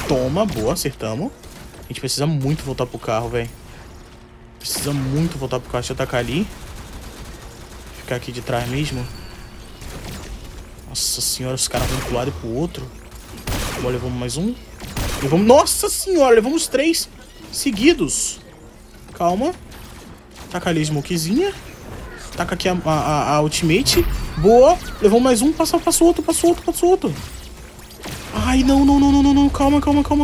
Toma, boa, acertamos. A gente precisa muito voltar pro carro, velho. Precisa muito voltar pro carro. Deixa eu atacar ali. Ficar aqui de trás mesmo. Nossa senhora, os caras vão pro lado e pro outro. Agora levamos mais um. Levamos... Nossa senhora, levamos 3 seguidos. Calma. Taca ali a smokezinha. Taca aqui a ultimate. Boa. Levamos mais um. Passa o outro. Ai, não. Calma.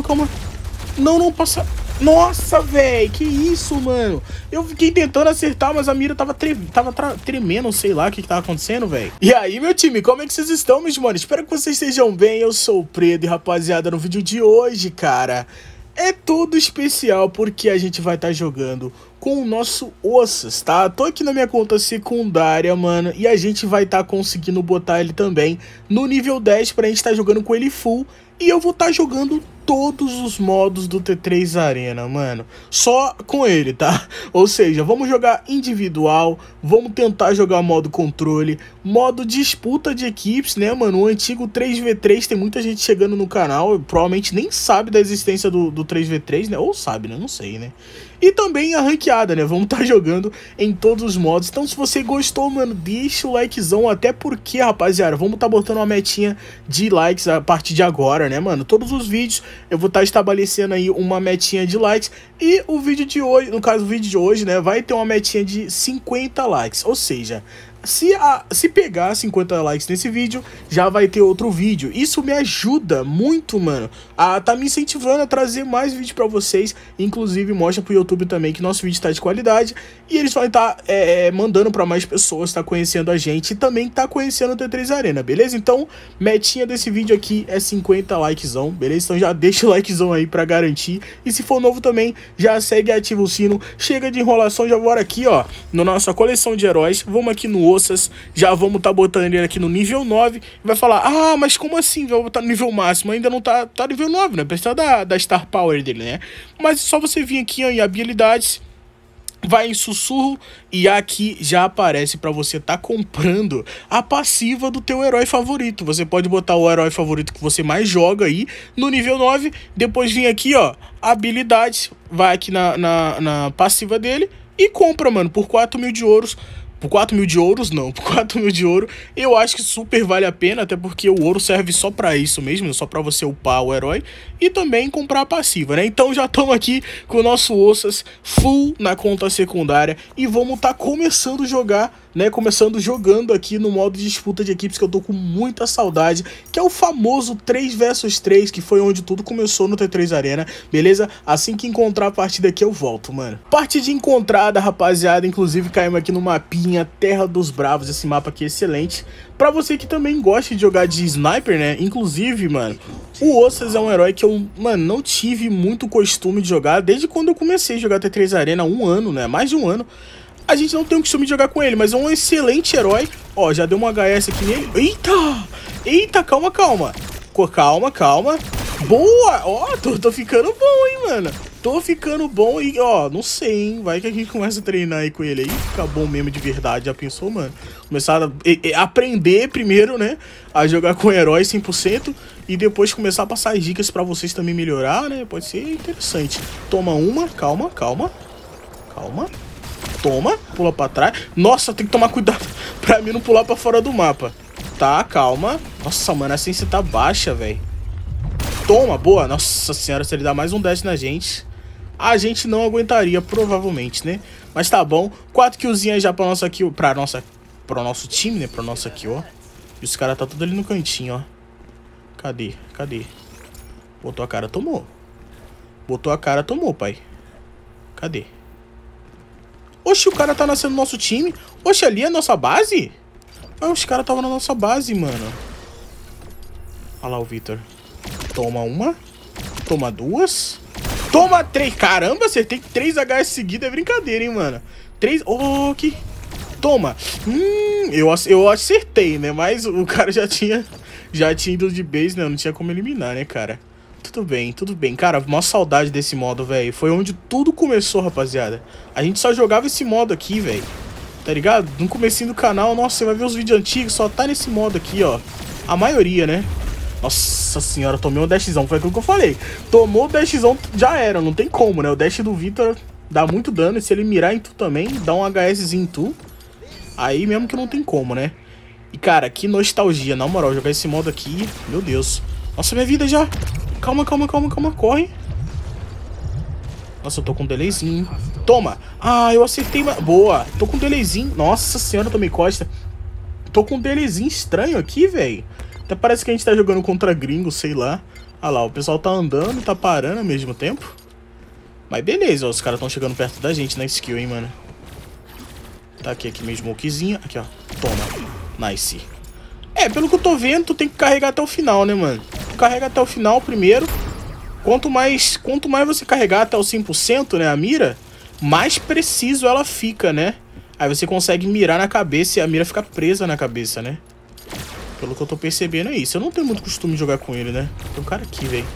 Não, passa... Nossa, velho. Que isso, mano. Eu fiquei tentando acertar, mas a mira tava tremendo. Sei lá o que tava acontecendo, velho. E aí, meu time, como é que vocês estão, meus manos? Espero que vocês estejam bem. Eu sou o Predo e, rapaziada, no vídeo de hoje, cara, é todo especial porque a gente vai estar jogando com o nosso Ossas, tá? Tô aqui na minha conta secundária, mano, e a gente vai estar conseguindo botar ele também no nível 10 pra gente estar jogando com ele full. E eu vou estar jogando todos os modos do T3 Arena, mano. Só com ele, tá? Ou seja, vamos jogar individual, vamos tentar jogar modo controle, modo disputa de equipes, né, mano? O antigo 3v3, tem muita gente chegando no canal, provavelmente nem sabe da existência do 3v3, né? Ou sabe, né? Não sei, né? E também a ranqueada, né? Vamos estar jogando em todos os modos. Então, se você gostou, mano, deixa o likezão. Até porque, rapaziada, vamos estar botando uma metinha de likes a partir de agora, né, mano? Todos os vídeos eu vou estar estabelecendo aí uma metinha de likes. E o vídeo de hoje, no caso o vídeo de hoje, né, vai ter uma metinha de 50 likes. Ou seja, se pegar 50 likes nesse vídeo, já vai ter outro vídeo. Isso me ajuda muito, mano, a tá me incentivando a trazer mais vídeo pra vocês. Inclusive mostra pro YouTube também que nosso vídeo tá de qualidade. E eles vão estar mandando pra mais pessoas, tá conhecendo a gente e também tá conhecendo o T3 Arena, beleza? Então, metinha desse vídeo aqui é 50 likezão, beleza? Então já deixa o likezão aí pra garantir. E se for novo também, já segue e ativa o sino. Chega de enrolação, já bora aqui, ó, na nossa coleção de heróis. Vamos aqui no Ossas, já vamos tá botando ele aqui no nível 9. E vai falar, ah, mas como assim? Vai botar no nível máximo? Ainda não tá nível 9, né? Precisa da Star Power dele, né? Mas é só você vir aqui, ó, em habilidades, vai em sussurro e aqui já aparece para você tá comprando a passiva do teu herói favorito. Você pode botar o herói favorito que você mais joga aí no nível 9, depois vir aqui, ó, habilidades, vai aqui na passiva dele e compra, mano, por 4.000 de ouros. Por 4.000 de ouros, não, por 4.000 de ouro, eu acho que super vale a pena, até porque o ouro serve só pra isso mesmo, só pra você upar o herói e também comprar a passiva, né? Então já estamos aqui com o nosso Ossas full na conta secundária e vamos tá começando a jogar, né? Jogando aqui no modo de disputa de equipes que eu tô com muita saudade, que é o famoso 3 vs 3, que foi onde tudo começou no T3 Arena, beleza? Assim que encontrar a partida aqui eu volto, mano. Partida encontrada, rapaziada, inclusive caímos aqui no mapinha Terra dos Bravos, esse mapa aqui é excelente. Pra você que também gosta de jogar de sniper, né? Inclusive, mano, o Ossas é um herói que eu, mano, não tive muito costume de jogar desde quando eu comecei a jogar T3 Arena há um ano, né? Mais de um ano. A gente não tem o costume de jogar com ele, mas é um excelente herói. Ó, já deu uma HS aqui nele. Eita, calma. Calma. Boa! Ó, tô ficando bom, hein, mano. Tô ficando bom e, ó, não sei, hein. Vai que a gente começa a treinar aí com ele aí. Fica bom mesmo de verdade, já pensou, mano? Começar a aprender primeiro, né? A jogar com herói 100%. E depois começar a passar as dicas pra vocês também melhorar, né? Pode ser interessante. Toma uma, calma. Toma, pula pra trás. Nossa, tem que tomar cuidado pra mim não pular pra fora do mapa. Tá, calma. Nossa, mano, a ciência tá baixa, velho. Toma, boa. Nossa senhora, se ele dá mais um dash na gente, a gente não aguentaria, provavelmente, né? Mas tá bom. 4 killzinhas já pra nossa kill, pro nosso time, né? Pra nossa aqui, ó. E os caras tá tudo ali no cantinho, ó. Cadê? Botou a cara, tomou. Pai. Cadê? Oxe, o cara tá nascendo no nosso time. Oxe, ali é a nossa base? Ah, os caras estavam na nossa base, mano. Olha lá o Victor. Toma uma. Toma duas. Toma 3. Caramba, acertei 3 HS seguidas. É brincadeira, hein, mano. 3. Oh, que... Toma. Eu acertei, né? Mas o cara já tinha ido de base, né? Não tinha como eliminar, né, cara? Tudo bem. Cara, uma saudade desse modo, velho. Foi onde tudo começou, rapaziada. A gente só jogava esse modo aqui, velho. Tá ligado? No comecinho do canal, nossa, você vai ver os vídeos antigos, só tá nesse modo aqui, ó. A maioria, né? Nossa senhora, tomei um dashzão. Foi aquilo que eu falei. Tomou o dashzão, já era. Não tem como, né? O dash do Vitor dá muito dano. E se ele mirar em tu também, dá um HSzinho em tu. Aí mesmo que não tem como, né? E, cara, que nostalgia. Na moral, jogar esse modo aqui... Meu Deus. Nossa, minha vida já. Calma, calma, calma, calma. Corre. Nossa, eu tô com um delayzinho. Toma. Ah, eu acertei. Boa. Tô com um delayzinho. Nossa senhora, tomei costa. Tô com um delayzinho estranho aqui, velho. Até parece que a gente tá jogando contra gringo, sei lá. Ah lá, o pessoal tá andando e tá parando ao mesmo tempo. Mas beleza, ó, os caras tão chegando perto da gente na skill, hein, mano. Tá aqui minha smokezinha. Aqui, ó. Toma. Nice. É, pelo que eu tô vendo, tu tem que carregar até o final, né, mano? Tu carrega até o final primeiro. Quanto mais você carregar até o 100%, né, a mira, mais preciso ela fica, né? Aí você consegue mirar na cabeça e a mira fica presa na cabeça, né? Pelo que eu tô percebendo é isso. Eu não tenho muito costume de jogar com ele, né? Tem um cara aqui, velho.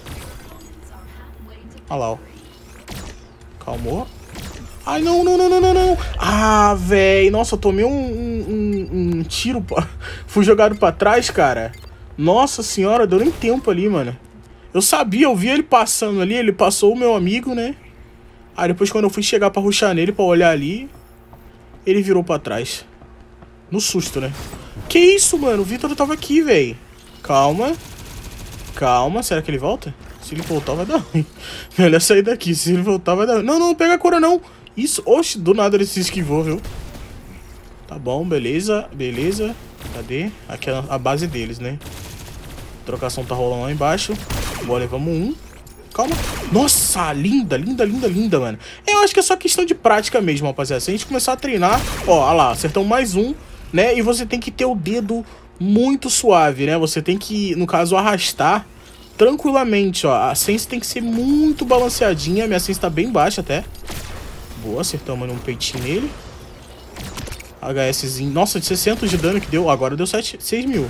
Olha lá, ó. Calmou. Ai, não, não, não, não, não, não. Ah, velho. Nossa, eu tomei um tiro. Fui jogado pra trás, cara. Nossa senhora, deu nem tempo ali, mano. Eu sabia, eu vi ele passando ali. Ele passou o meu amigo, né? Aí depois quando eu fui chegar pra rushar nele, pra olhar ali, ele virou pra trás. No susto, né? Que isso, mano? O Vitor tava aqui, velho. Calma. Calma. Será que ele volta? Se ele voltar, vai dar ruim. Melhor sair daqui. Se ele voltar, vai dar ruim. Não, não, pega a cura, não. Isso. Oxe, do nada ele se esquivou, viu? Tá bom, beleza. Beleza. Cadê? Aqui é a base deles, né? A trocação tá rolando lá embaixo. Bora, levamos um. Calma. Nossa, linda, linda, linda, linda, mano. Eu acho que é só questão de prática mesmo, rapaziada. Se a gente começar a treinar... Ó, olha lá. Acertamos mais um. Né? E você tem que ter o dedo muito suave, né? Você tem que, no caso, arrastar tranquilamente, ó. A sense tem que ser muito balanceadinha. Minha sense tá bem baixa até. Boa, acertamos um peitinho nele. HSzinho. Nossa, de 600 de dano que deu. Agora deu 6 mil.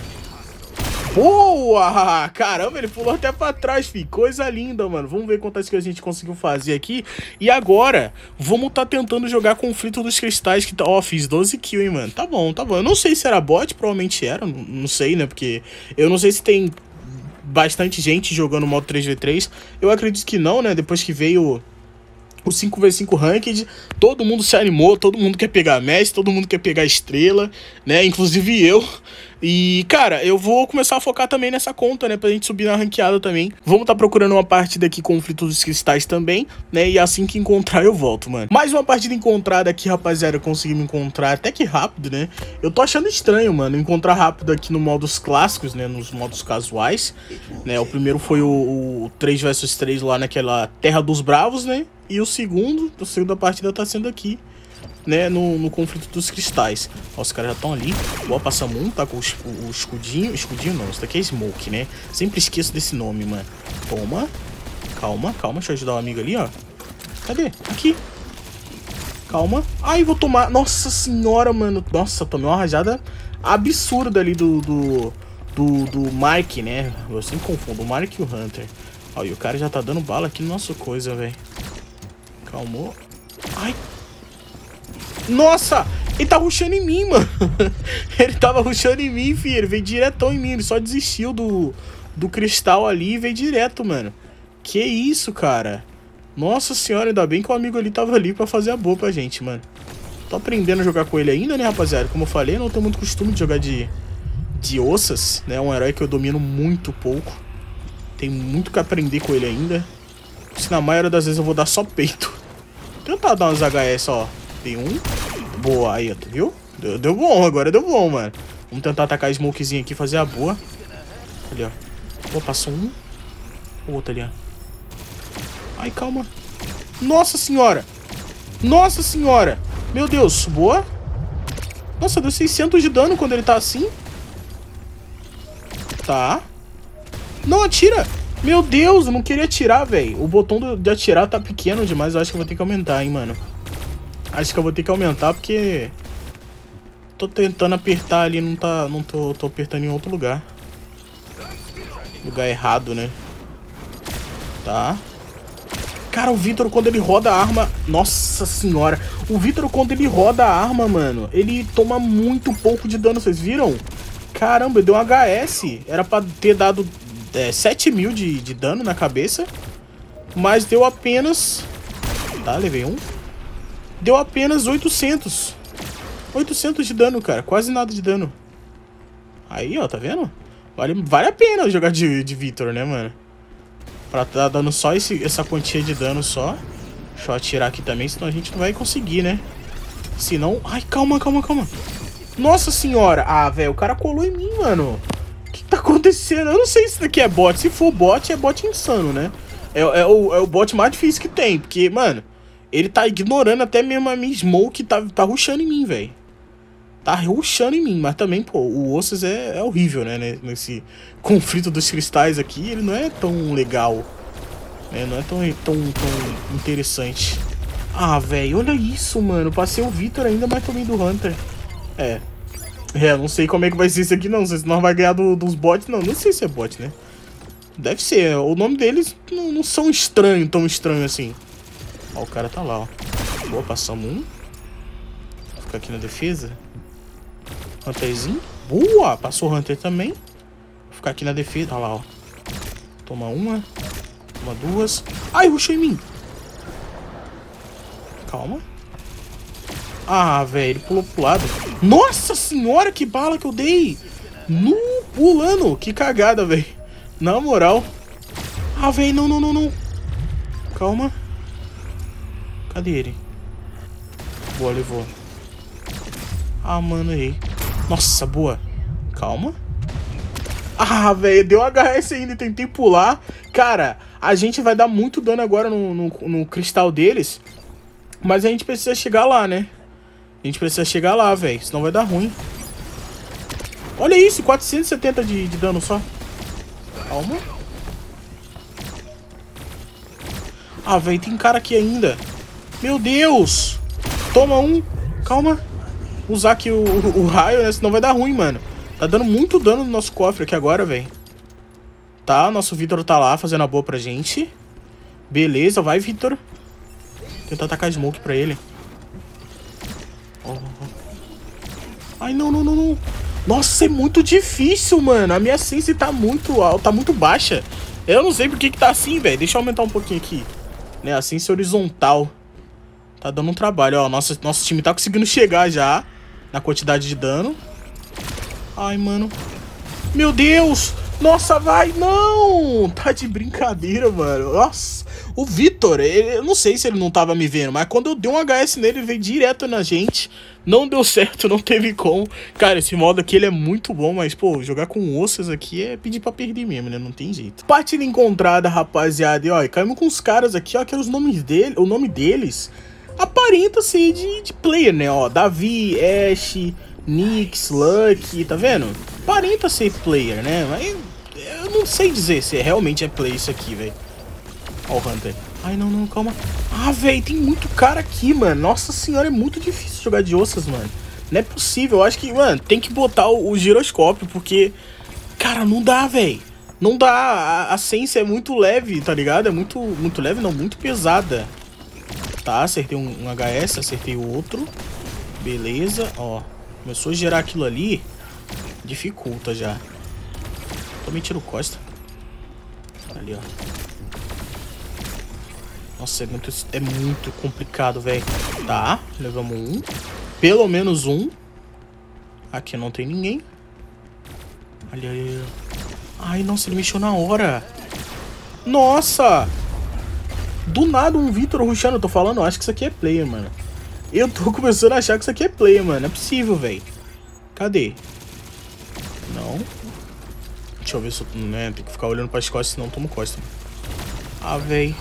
Boa! Caramba, ele pulou até pra trás, filho. Coisa linda, mano. Vamos ver quantas que a gente conseguiu fazer aqui. E agora, vamos tá tentando jogar Conflito dos Cristais. Que tá... Ó, fiz 12 kills, hein, mano. Tá bom, tá bom. Eu não sei se era bot, provavelmente era. Não sei, né? Porque eu não sei se tem bastante gente jogando modo 3v3. Eu acredito que não, né? Depois que veio o 5v5 Ranked, todo mundo se animou, todo mundo quer pegar Messi, todo mundo quer pegar estrela, né? Inclusive eu. E, cara, eu vou começar a focar também nessa conta, né? Pra gente subir na ranqueada também. Vamos tá procurando uma partida aqui com Conflito dos Cristais também, né? E assim que encontrar eu volto, mano. Mais uma partida encontrada aqui, rapaziada. Eu consegui me encontrar até que rápido, né? Eu tô achando estranho, mano, encontrar rápido aqui no modos clássicos, né? Nos modos casuais, né? O primeiro foi o 3 vs 3 lá naquela Terra dos Bravos, né? E a segunda partida tá sendo aqui, né, no Conflito dos Cristais. Ó, os caras já estão ali. Boa, passamos um, tá com o escudinho. Escudinho não, isso daqui é Smoke, né? Sempre esqueço desse nome, mano. Toma. Calma, calma, deixa eu ajudar o amigo ali, ó. Cadê? Aqui. Calma. Ai, vou tomar. Nossa senhora, mano. Nossa, tomei uma rajada absurda ali do Mark, né? Eu sempre confundo o Mark e o Hunter. Ó, e o cara já tá dando bala aqui no nosso coisa, velho. Calmou. Ai. Nossa! Ele tá rushando em mim, mano. Ele tava rushando em mim, filho. Ele veio diretão em mim. Ele só desistiu do cristal ali e veio direto, mano. Que isso, cara? Nossa senhora, ainda bem que o amigo ali tava ali pra fazer a boa pra gente, mano. Tô aprendendo a jogar com ele ainda, né, rapaziada? Como eu falei, eu não tenho muito costume de jogar de ossas, né? É um herói que eu domino muito pouco. Tem muito que aprender com ele ainda. Se na maioria das vezes eu vou dar só peito. Vou tentar dar umas HS, ó. Tem um. Boa, aí, tu viu? Deu bom, agora deu bom, mano. Vamos tentar atacar a smokezinha aqui, fazer a boa. Ali, ó. Pô, passou um. O outro ali, ó. Ai, calma. Nossa senhora. Nossa senhora. Meu Deus, boa. Nossa, deu 600 de dano quando ele tá assim. Tá. Não, atira. Meu Deus, eu não queria atirar, velho. O botão de atirar tá pequeno demais. Eu acho que eu vou ter que aumentar, hein, mano. Acho que eu vou ter que aumentar porque tô tentando apertar ali, não tô apertando em outro lugar. Lugar errado, né? Tá. Cara, o Vitor, quando ele roda a arma... Nossa senhora. O Vitor, quando ele roda a arma, mano, ele toma muito pouco de dano, vocês viram? Caramba, deu um HS. Era pra ter dado 7.000 de dano na cabeça. Mas deu apenas... Tá, levei um. Deu apenas 800. 800 de dano, cara. Quase nada de dano. Aí, ó, tá vendo? Vale a pena jogar de Victor, né, mano? Pra tá dando só essa quantia de dano só. Deixa eu atirar aqui também, senão a gente não vai conseguir, né? Senão... Ai, calma. Nossa senhora. Ah, velho, o cara colou em mim, mano. O que tá acontecendo? Eu não sei se isso daqui é bot. Se for bot, é bot insano, né? É o bot mais difícil que tem. Porque, mano, ele tá ignorando até mesmo a minha smoke que tá rushando em mim, velho. Tá rushando em mim. Mas também, pô, o Osas é horrível, né? Nesse conflito dos cristais aqui, ele não é tão legal. Né? Não é tão interessante. Ah, velho, olha isso, mano. Passei o Victor ainda, mas tomei do Hunter. Não sei como é que vai ser isso aqui, não. Não sei se nós vai ganhar dos bots, não. Não sei se é bot, né? Deve ser. O nome deles não são estranhos, tão estranho assim. Ó, o cara tá lá, ó. Boa, passamos um. Vou ficar aqui na defesa. Hunterzinho. Boa! Passou o Hunter também. Vou ficar aqui na defesa. Olha lá, ó. Toma uma. Toma duas. Ai, rushou em mim. Calma. Ah, velho, ele pulou pro lado. Nossa senhora, que bala que eu dei. Pulando. Que cagada, velho. Na moral. Ah, velho, não. Calma. Cadê ele? Boa, levou. Ah, mano, errei. Nossa, boa. Calma. Ah, velho, deu HS ainda e tentei pular. Cara, a gente vai dar muito dano agora no cristal deles. Mas a gente precisa chegar lá, né? A gente precisa chegar lá, velho. Senão vai dar ruim. Olha isso, 470 de dano só. Calma. Ah, velho, tem cara aqui ainda. Meu Deus. Toma um. Calma. Usar aqui o raio, né? Senão vai dar ruim, mano. Tá dando muito dano no nosso cofre aqui agora, velho. Tá, nosso Victor tá lá fazendo a boa pra gente. Beleza, vai, Victor. Tentar atacar smoke pra ele. Ai, não. Nossa, é muito difícil, mano. A minha sense tá muito alta, tá muito baixa. Eu não sei por que tá assim, velho. Deixa eu aumentar um pouquinho aqui. Né, a sense horizontal. Tá dando um trabalho, ó. Nosso time tá conseguindo chegar já na quantidade de dano. Ai, mano. Meu Deus. Nossa, vai. Não. Tá de brincadeira, mano. Nossa. O Victor, eu não sei se ele não tava me vendo, mas quando eu dei um HS nele, ele veio direto na gente. Não deu certo, não teve como. Cara, esse modo aqui ele é muito bom, mas, pô, jogar com ossos aqui é pedir pra perder mesmo, né? Não tem jeito. Partida encontrada, rapaziada. E, ó, caímos com os caras aqui, ó, que os nomes dele, o nome deles aparenta ser de player, né? Ó, Davi, Ashe, Nyx, Lucky, tá vendo? Aparenta ser player, né? Mas eu não sei dizer se realmente é player isso aqui, velho. Ó o Hunter. Ai, não, calma. Ah, velho, tem muito cara aqui, mano. Nossa senhora, é muito difícil jogar de ossas, mano. Não é possível. Eu acho que, mano, tem que botar o giroscópio, porque... Cara, não dá, velho. Não dá. A sense é muito leve, tá ligado? É muito leve, não, muito pesada. Tá, acertei um HS, acertei o outro. Beleza, ó. Começou a gerar aquilo ali. Dificulta já. Tomei tiro costa. Ali, ó. Nossa, é muito complicado, velho. Tá, levamos um. Pelo menos um. Aqui não tem ninguém. Ali. Ai, nossa, ele mexeu na hora. Nossa! Do nada um Victor rushando, eu tô falando, eu acho que isso aqui é player, mano. Eu tô começando a achar que isso aqui é player, mano. Não é possível, velho. Cadê? Não. Deixa eu ver se eu... Né, tem que ficar olhando pras costas, senão eu tomo costa. Ah, velho.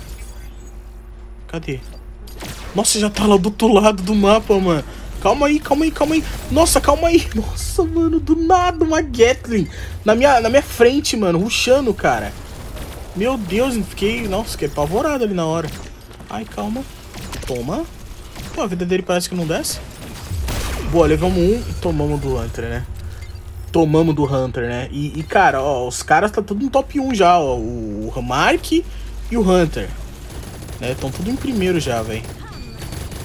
Cadê? Nossa, já tá lá do outro lado do mapa, mano. Calma aí. Nossa, calma aí. Nossa, mano, do nada uma Gatling na minha frente, mano, rushando, cara. Meu Deus, fiquei apavorado ali na hora. Ai, calma. Toma. Pô, a vida dele parece que não desce. Boa, levamos um e tomamos do Hunter, né? Tomamos do Hunter, né? E cara, ó, os caras tá tudo no top 1 já, ó. O Mark e o Hunter. Né? Estão tudo em primeiro já, velho.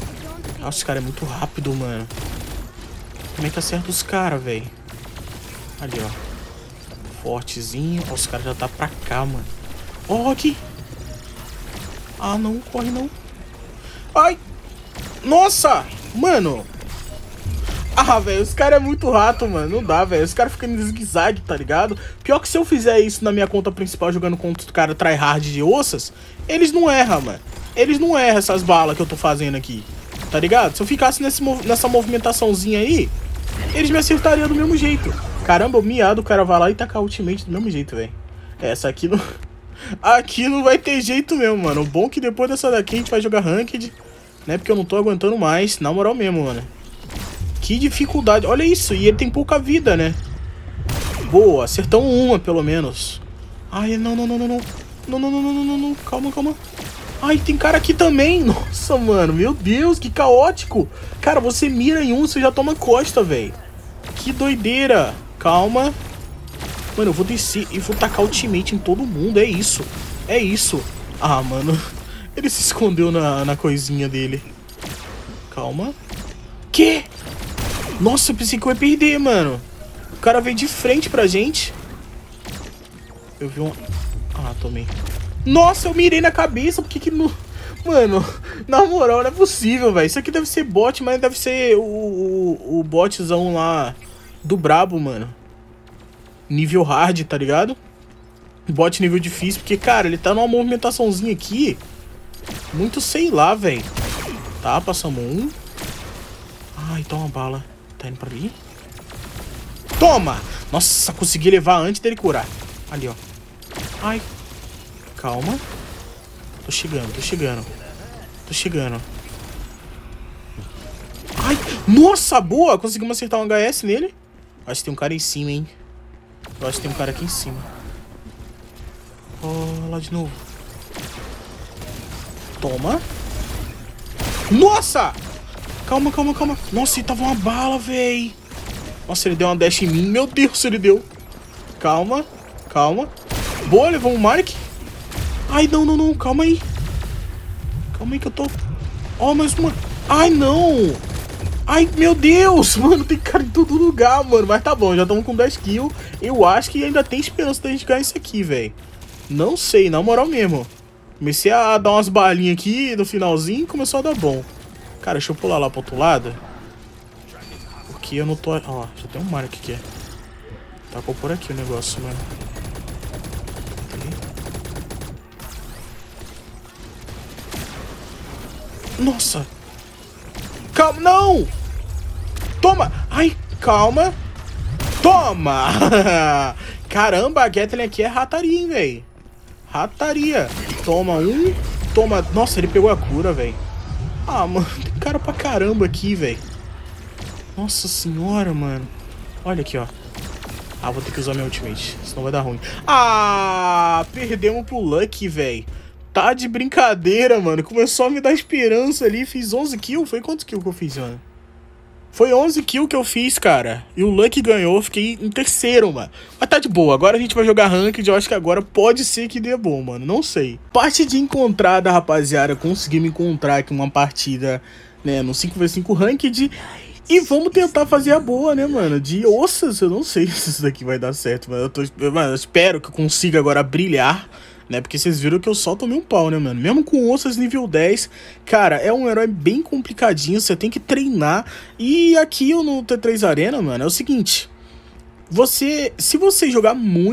Nossa, esse cara é muito rápido, mano. Como é que acerta os caras, velho? Ali, ó. Fortezinho. Ó, os caras já tá pra cá, mano. Ó, aqui. Ah, não. Corre, não. Ai. Nossa. Mano. Ah, velho. Os caras é muito rato, mano. Não dá, velho. Os caras ficam em zigue-zague, tá ligado? Pior que se eu fizer isso na minha conta principal, jogando contra o cara tryhard de ossas, eles não erram, mano. Eles não erram essas balas que eu tô fazendo aqui. Tá ligado? Se eu ficasse nessa movimentaçãozinha aí, eles me acertariam do mesmo jeito. Caramba, o miado, o cara vai lá e tacar ultimate do mesmo jeito, velho. Essa aqui não... Aqui não vai ter jeito mesmo, mano. O bom é que depois dessa daqui a gente vai jogar ranked, né? Porque eu não tô aguentando mais. Na moral mesmo, mano. Que dificuldade. Olha isso. E ele tem pouca vida, né? Boa. Acertamos uma, pelo menos. Ai, não. Não. Calma. Ai, tem cara aqui também. Nossa, mano. Meu Deus, que caótico. Cara, você mira em um, você já toma costa, velho. Que doideira. Calma. Mano, eu vou descer e vou tacar ultimate em todo mundo. É isso. É isso. Ah, mano. Ele se escondeu na coisinha dele. Calma. Que? Nossa, eu pensei que eu ia perder, mano. O cara veio de frente pra gente. Eu vi um... Ah, tomei. Nossa, eu mirei na cabeça. Por que não... Mano, na moral, não é possível, velho. Isso aqui deve ser bot, mas deve ser o botzão lá do brabo, mano. Nível hard, tá ligado? Bot nível difícil, porque, cara, ele tá numa movimentaçãozinha aqui. Muito sei lá, velho. Tá, passamos um. Ai, toma bala. Tá indo pra ali? Toma! Nossa, consegui levar antes dele curar. Ali, ó. Ai. Calma. Tô chegando. Ai, nossa, boa! Conseguimos acertar um HS nele. Acho que tem um cara em cima, hein. Eu acho que tem um cara aqui em cima. Oh, lá de novo. Toma. Nossa! Calma. Nossa, ele tava uma bala, véi. Nossa, ele deu uma dash em mim. Meu Deus, ele deu. Calma. Boa, levou um mark. Ai, não. Calma aí que eu tô... Ó, mais uma. Ai, não. Ai, meu Deus. Mano, tem cara em todo lugar, mano. Mas tá bom, já estamos com 10 kills. Eu acho que ainda tem esperança da gente ganhar isso aqui, velho. Não sei, na moral mesmo. Comecei a dar umas balinhas aqui no finalzinho e começou a dar bom. Cara, deixa eu pular lá pro outro lado. Porque eu não tô... Ó, já tem um mark aqui. Tacou por aqui o negócio, mano. Nossa. Calma, não. Toma. Ai, calma. Toma. Caramba, a Gatling aqui é rataria, hein, velho. Rataria. Toma um. Toma... Nossa, ele pegou a cura, velho. Ah, mano, tem cara pra caramba aqui, velho. Nossa senhora, mano. Olha aqui, ó. Ah, vou ter que usar meu ultimate, senão vai dar ruim. Ah, perdemos pro Lucky, velho. Tá de brincadeira, mano. Começou a me dar esperança ali. Fiz 11 kills. Foi quantos kills que eu fiz, mano? Foi 11 kills que eu fiz, cara. E o Lucky ganhou. Fiquei em terceiro, mano. Mas tá de boa. Agora a gente vai jogar ranked. Eu acho que agora pode ser que dê bom, mano. Não sei. Parte de encontrada, rapaziada. Consegui me encontrar aqui uma partida, né, no 5v5 ranked. E vamos tentar fazer a boa, né, mano? De ossas. Eu não sei se isso daqui vai dar certo, mas eu espero que eu consiga agora brilhar, né? Porque vocês viram que eu só tomei um pau, né, mano? Mesmo com ossas nível 10, cara, é um herói bem complicadinho, você tem que treinar. E aqui no T3 Arena, mano, é o seguinte. Se você jogar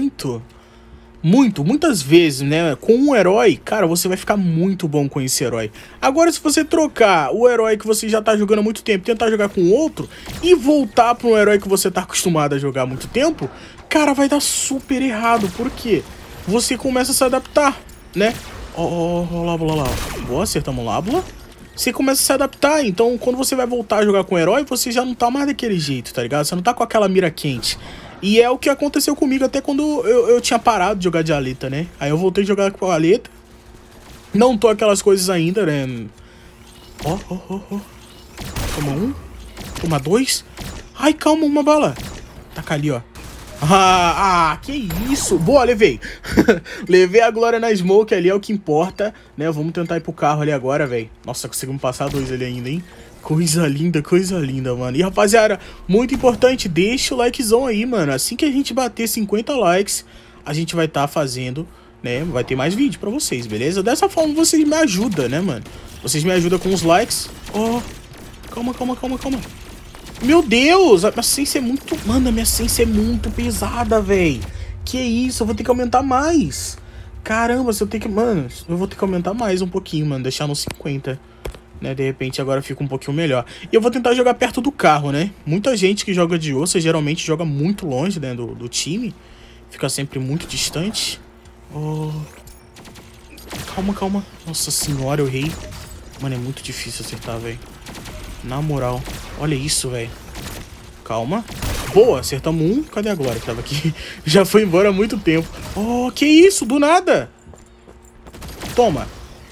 muitas vezes, né, com um herói, cara, você vai ficar muito bom com esse herói. Agora, se você trocar o herói que você já tá jogando há muito tempo, tentar jogar com outro e voltar para um herói que você tá acostumado a jogar há muito tempo, cara, vai dar super errado. Por quê? Você começa a se adaptar, né? Ó, Lábula. Boa, acertamos Lábula. Você começa a se adaptar, então quando você vai voltar a jogar com o herói, você já não tá mais daquele jeito, tá ligado? Você não tá com aquela mira quente. E é o que aconteceu comigo até quando eu tinha parado de jogar de Aleta, né? Aí eu voltei a jogar com a Aleta. Não tô aquelas coisas ainda, né? Ó. Toma um. Toma dois. Ai, calma, uma bala. Taca ali, ó. Que isso. Boa, levei. Levei a glória na smoke ali, é o que importa, né? Vamos tentar ir pro carro ali agora, velho. Nossa, conseguimos passar dois ali ainda, hein? coisa linda, mano. E, rapaziada, muito importante, deixa o likezão aí, mano. Assim que a gente bater 50 likes, a gente vai estar fazendo, né? Vai ter mais vídeo pra vocês, beleza? Dessa forma vocês me ajudam, né, mano? Vocês me ajudam com os likes. Oh, calma. Meu Deus, a minha sense é muito... Mano, a minha sense é muito pesada, velho. Que isso, eu vou ter que aumentar mais. Caramba, se eu tenho que... Mano, eu vou ter que aumentar mais um pouquinho, mano. Deixar nos 50. Né, de repente agora fica um pouquinho melhor. E eu vou tentar jogar perto do carro, né? Muita gente que joga de osso geralmente joga muito longe, né, do time. Fica sempre muito distante. Oh. Calma. Nossa senhora, eu errei. Mano, é muito difícil acertar, velho. Na moral. Olha isso, velho. Calma. Boa, acertamos um. Cadê a Glória que tava aqui? Já foi embora há muito tempo. Oh, que isso? Do nada. Toma.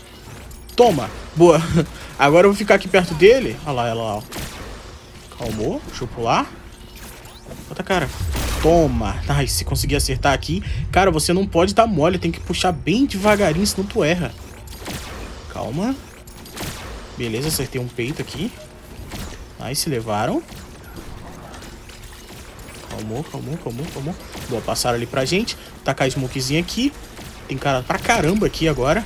Boa. Agora eu vou ficar aqui perto dele. Olha lá, ela lá. Calmou. Deixa eu pular. Bota a cara. Toma. Ai, se conseguir acertar aqui. Cara, você não pode dar mole. Tem que puxar bem devagarinho, senão tu erra. Calma. Beleza, acertei um peito aqui. Aí se levaram. Calmou. Boa, passaram ali pra gente. Tacar a smokezinha aqui. Tem cara pra caramba aqui agora.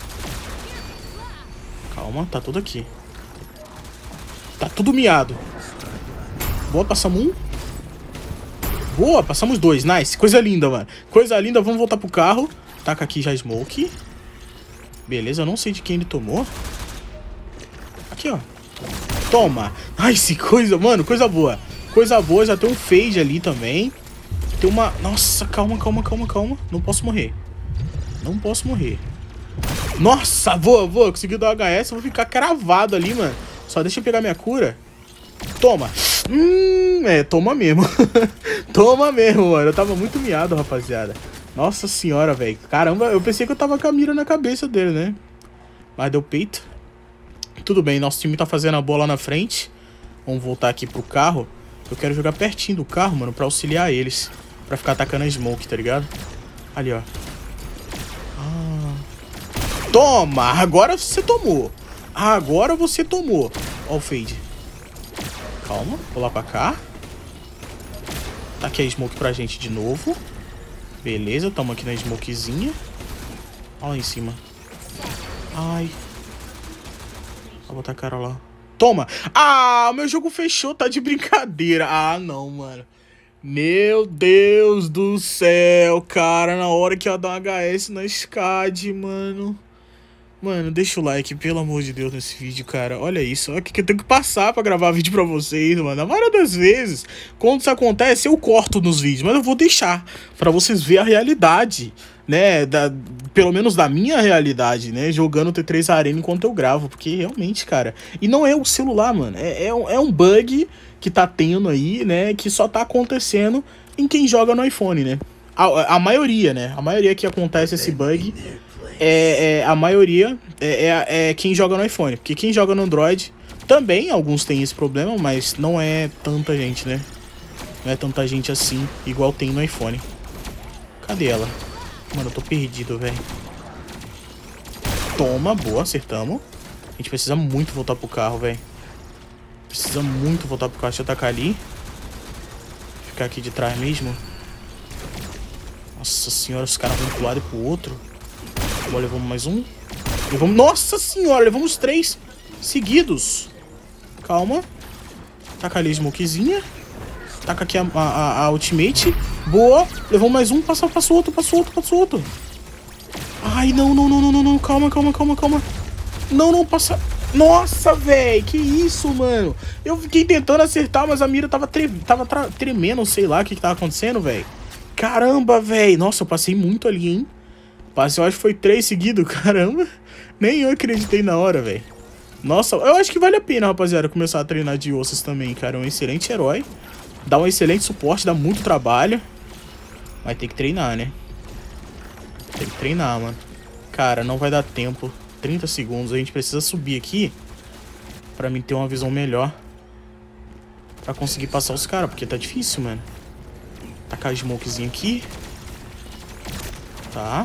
Calma, tá tudo aqui. Tá tudo miado. Boa, passamos um. Boa, passamos dois. Nice, coisa linda, mano. Coisa linda, vamos voltar pro carro. Taca aqui já smoke. Beleza, eu não sei de quem ele tomou. Aqui, ó. Toma. Nice, mano, coisa boa. Coisa boa, já tem um fade ali também. Tem uma... Nossa, calma. Não posso morrer. Nossa, boa. Conseguiu dar um HS, eu vou ficar cravado ali, mano. Só deixa eu pegar minha cura. Toma. Toma mesmo. Toma mesmo, mano. Eu tava muito miado, rapaziada. Nossa senhora, velho. Caramba, eu pensei que eu tava com a mira na cabeça dele, né? Mas deu peito. Tudo bem, nosso time tá fazendo a bola na frente. Vamos voltar aqui pro carro. Eu quero jogar pertinho do carro, mano, pra auxiliar eles. Pra ficar atacando a smoke, tá ligado? Ali, ó. Toma! Agora você tomou. Ó o fade. Calma, vou lá pra cá. Tá aqui a smoke pra gente de novo. Beleza, tamo aqui na smokezinha. Olha lá em cima. Ai. Vou botar a cara lá. Toma! Ah, meu jogo fechou, tá de brincadeira. Ah, não, mano. Meu Deus do céu, cara. Na hora que ia dar um HS na SCAD, mano. Mano, deixa o like, pelo amor de Deus, nesse vídeo, cara. Olha isso, olha o que eu tenho que passar pra gravar vídeo pra vocês, mano. A maioria das vezes, quando isso acontece, eu corto nos vídeos. Mas eu vou deixar pra vocês verem a realidade, né? Pelo menos da minha realidade, né? Jogando T3 Arena enquanto eu gravo. Porque realmente, cara... E não é o celular, mano. É um bug que tá tendo aí, né? Que só tá acontecendo em quem joga no iPhone, né? A maioria, né? A maioria que acontece esse bug... A maioria é quem joga no iPhone. Porque quem joga no Android também, alguns têm esse problema, mas não é tanta gente, né? Não é tanta gente assim, igual tem no iPhone. Cadê ela? Mano, eu tô perdido, velho. Toma, boa, acertamos. A gente precisa muito voltar pro carro, velho. Precisa muito voltar pro carro. Deixa eu atacar ali. Ficar aqui de trás mesmo. Nossa senhora, os caras vão pro lado e pro outro. Agora levamos mais um. Nossa senhora, levamos 3 seguidos. Calma. Taca ali a smokezinha. Taca aqui a ultimate. Boa. Levamos mais um. Passa o outro. Ai, não. Calma. Não, passa. Nossa, velho. Que isso, mano. Eu fiquei tentando acertar, mas a mira tava tremendo. Sei lá o que tava acontecendo, velho. Caramba, velho. Nossa, eu passei muito ali, hein. Eu acho que foi 3 seguidos, caramba. Nem eu acreditei na hora, velho. Nossa, eu acho que vale a pena, rapaziada, começar a treinar de ossos também, cara. É um excelente herói. Dá um excelente suporte, dá muito trabalho. Mas tem que treinar, né? Tem que treinar, mano. Cara, não vai dar tempo. 30 segundos, a gente precisa subir aqui pra mim ter uma visão melhor. Pra conseguir passar os caras, porque tá difícil, mano. Tacar a smokezinha aqui. Tá.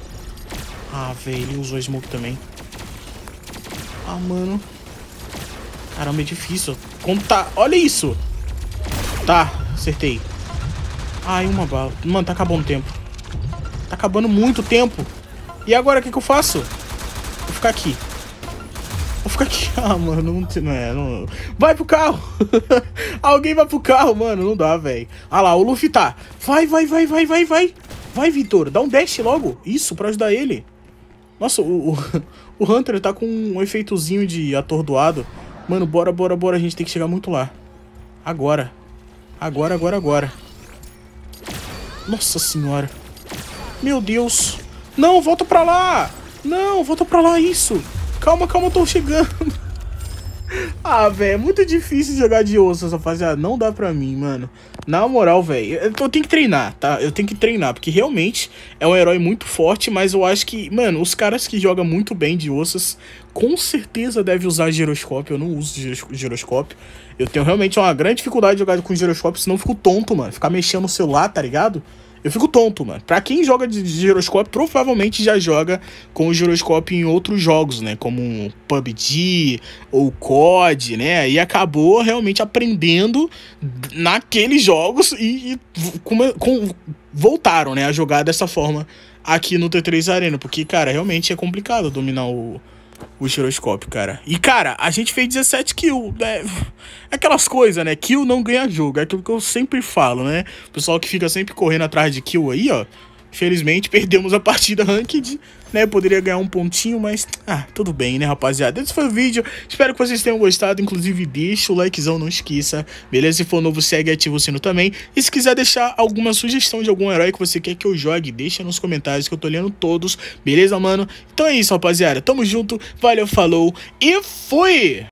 Ah, velho, ele usou a smoke também. Ah, mano. Caramba, é difícil. Como tá... Olha isso. Tá, acertei. Ai, uma bala. Mano, tá acabando o tempo. Tá acabando muito tempo. E agora, o que eu faço? Vou ficar aqui. Vou ficar aqui. Ah, mano, não. Vai pro carro. Alguém vai pro carro, mano. Não dá, velho. Ah lá, o Luffy tá. Vai. Vai, Vitor. Dá um dash logo. Isso, pra ajudar ele. Nossa, o Hunter tá com um efeitozinho de atordoado. Mano, bora. A gente tem que chegar muito lá. Agora. Nossa senhora. Meu Deus. Não, volta pra lá. Não, volta pra lá, isso. Calma, eu tô chegando. Ah, velho, é muito difícil jogar de osso, rapaziada. Não dá pra mim, mano. Na moral, velho, eu tenho que treinar, tá? Eu tenho que treinar, porque realmente é um herói muito forte, mas eu acho que, mano, os caras que jogam muito bem de ossas, com certeza devem usar giroscópio. Eu não uso giroscópio. Eu tenho realmente uma grande dificuldade de jogar com giroscópio, senão eu fico tonto, mano. Ficar mexendo no celular, tá ligado? Eu fico tonto, mano. Pra quem joga de giroscópio, provavelmente já joga com o giroscópio em outros jogos, né? Como PUBG ou COD, né? E acabou realmente aprendendo naqueles jogos e voltaram, né? A jogar dessa forma aqui no T3 Arena. Porque, cara, realmente é complicado dominar o giroscópio, cara. E, cara, a gente fez 17 kills, né? Aquelas coisas, né? Kill não ganha jogo. É aquilo que eu sempre falo, né? O pessoal que fica sempre correndo atrás de kill aí, ó. Infelizmente, perdemos a partida ranked, né? Poderia ganhar um pontinho, mas... Ah, tudo bem, né, rapaziada? Esse foi o vídeo. Espero que vocês tenham gostado. Inclusive, deixa o likezão, não esqueça. Beleza? Se for novo, segue e ativa o sino também. E se quiser deixar alguma sugestão de algum herói que você quer que eu jogue, deixa nos comentários que eu tô lendo todos. Beleza, mano? Então é isso, rapaziada. Tamo junto. Valeu, falou e fui!